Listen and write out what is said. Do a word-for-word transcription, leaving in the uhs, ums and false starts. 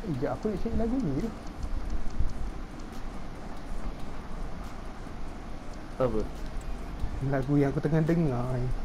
Sekejap aku nak cari lagu ni tu. Apa? Lagu yang aku tengah dengar ni.